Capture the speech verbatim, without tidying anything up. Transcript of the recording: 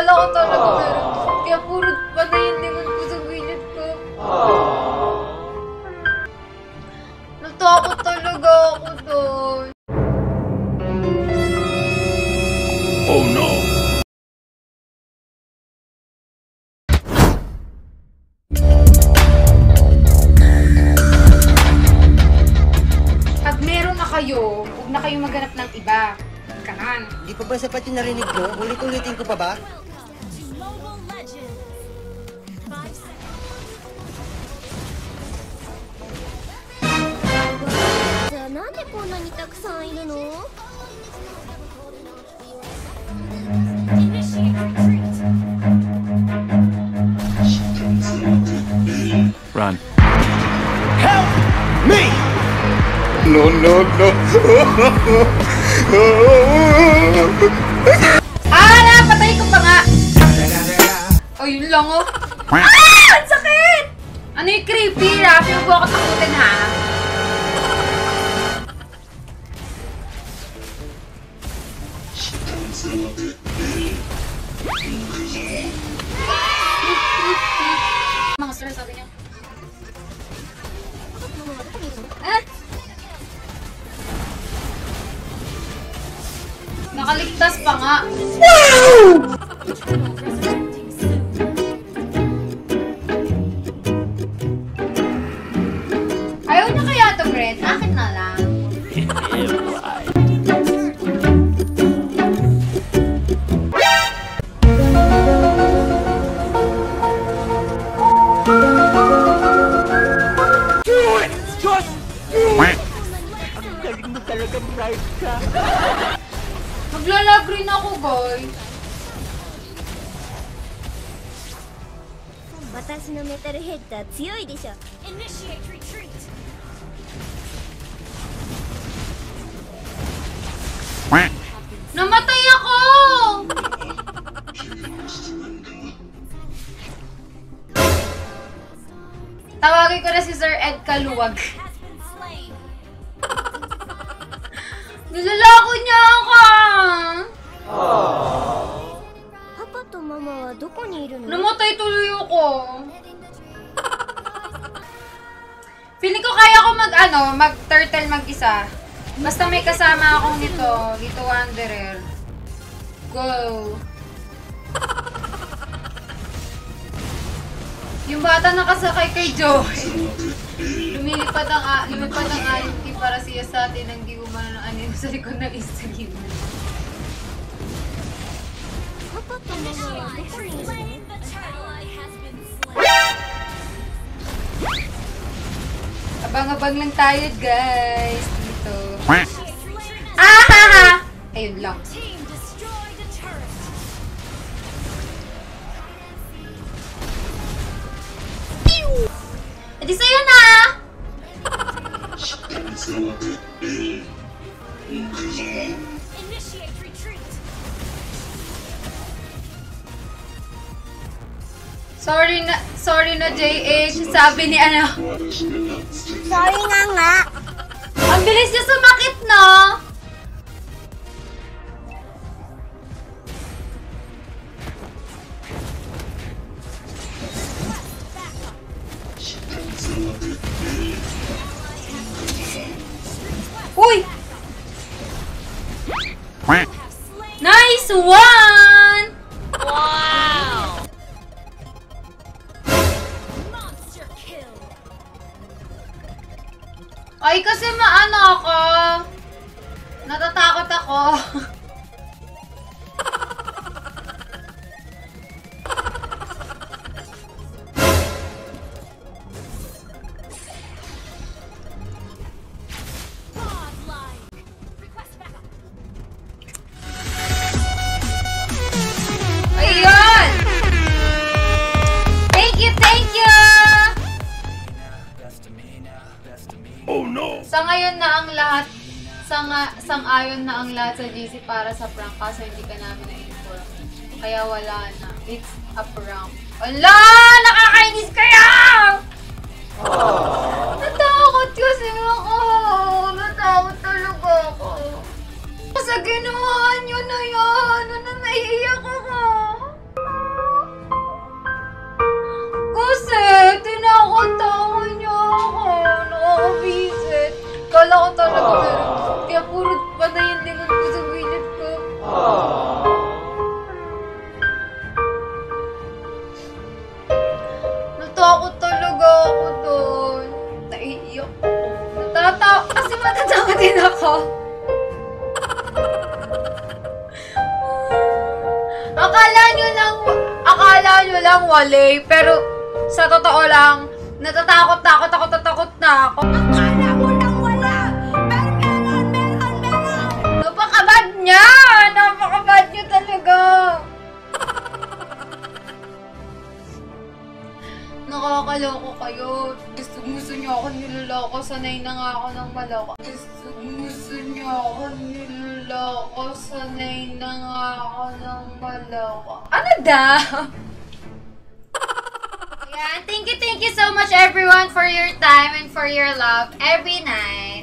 Akala ko talaga meron. Kaya puro patay yung lingon ko sa gilid ko. Natakot talaga ako doon. Oh no! Pag meron na kayo, huwag na kayo maghanap ng iba. Kanan. Di pa ba sapat yung narinig ko? Ulit-ulitin ko pa ba? Run. Help me! No, no, no. Ah, napatay ko pa nga. Oh, yun lang oh. Ah! Ang sakit! Ano yung creepy, Rafi? Huwag ako takutin, ha? Mga sir, sabi niya. Ah! Nakaligtas pa nga. Ayaw niya kaya ito, Brent? Akin na lang. Maglalag rin ako, guys. Initiate retreat. Namatay ako! Tawagin ko na si Sir Ed Kaluwag. Nilalako niya ako! Namatay tuloy ako. Feeling ko kaya ko mag ano, mag turtle mag-isa. Basta may kasama akong nito, dito Wanderer. Go! Yung bata nakasakay kay Joy. Lumilipad ang uh, lumipad ang alinti para siya sa atin ang di umano ng anino sa likod ng Instagram. Abang-abang lang tayo, guys. Dito. Ah! Ayun lang. Edi sa'yo na! Initiate retreat. Sorry na, sorry na J H. Sabi ni ano. Sorry nga nga. Ang bilis niya sumakit, no? Uy! Nice one! Wow! Monster kill. Ay, kasi maano ako. Natatakot ako. Ayun! Thank you, thank you! Oh no! Sa ngayon na ang lahat, sang, sang-ayon na ang lahat sa G C para sa prank kaso hindi ka namin na-inform. Kaya wala na. It's a prank. Ala! Nakakainis kaya! Oh. Natakot kasi ako. Natakot talaga ako. Sa ginawa nyo na yan. Ano, naiiyak ako. Kaya puro panay yung limon ko sa gilid ko. Natakot talaga ako doon. Naiiyak ako. Natatawa. Kasi matatawa din ako. Akala nyo lang, akala nyo lang wale, pero sa totoo lang, natatakot na ako, takot na takot na ako. Akala mo lang wala, pero meron, meron, meron. Napakabad niya! Napakabad niya talaga. Nakakaloko kayo. Gusto, gusto niyo ako niloloko. Sanay na nga ako ng maloko. Gusto, gusto niyo ako niloloko. Sanay na nga ako ng maloko. Ano daw? Ayan. Thank you, thank you so much everyone for your time and for your love every night.